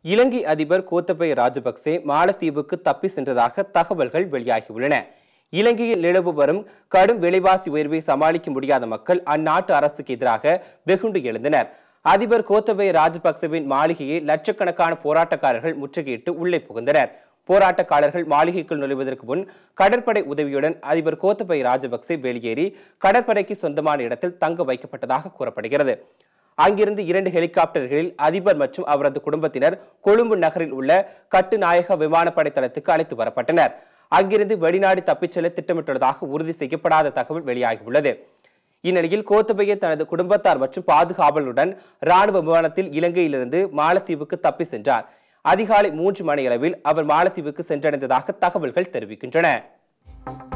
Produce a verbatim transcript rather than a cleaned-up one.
இலங்கை அதிபர் கோத்தபய ராஜபக்சே மாலத்தீவுக்கு தப்பி சென்றதாக தகவல்கள் வெளியாகியுள்ளன. இலங்கையில் நிலவு வரும் கடும் விலைவாசி உயர்வை சமாளிக்க முடியாத மக்கள் அந்நாட்டு அரசுக்கு எதிராக வெகுண்டு எழுந்தனர். அதிபர் கோத்தபய ராஜபக்சவின் மாளிகையை லட்சக்கணக்கான போராட்டக்காரர்கள் முற்றுகையிட்டு உள்ளே புகுந்தனர். போராட்டக்காரர்கள் மாளிகைக்குள் நுழைவதற்கு முன் கடற்படை உதவியுடன் அதிபர் கோத்தபய ராஜபக்சே வெளியேறி கடற்படைக்கு சொந்தமான இடத்தில் தங்க வைக்கப்பட்டதாக கூறப்படுகிறது. அங்கிருந்து இரண்டு ஹெலிகாப்டர்களில் அதிபர் மற்றும் அவரது குடும்பத்தினர் கொழும்பு நகரில் உள்ள கட்டுநாயக விமானப்படை தளத்துக்கு அழைத்து வரப்பட்டனர். அங்கிருந்து வெளிநாடு தப்பிச் செல்ல திட்டமிட்டுள்ளதாக உறுதி செய்யப்படாத தகவல் வெளியாகியுள்ளது. இந்நிலையில் கோத்தபய தனது குடும்பத்தார் மற்றும் பாதுகாவலுடன் ராணுவ விமானத்தில் இலங்கையிலிருந்து மாலத்தீவுக்கு தப்பி சென்றார். அதிகாலை மூன்று மணியளவில் அவர் மாலத்தீவுக்கு சென்றடைந்ததாக தகவல்கள் தெரிவிக்கின்றன.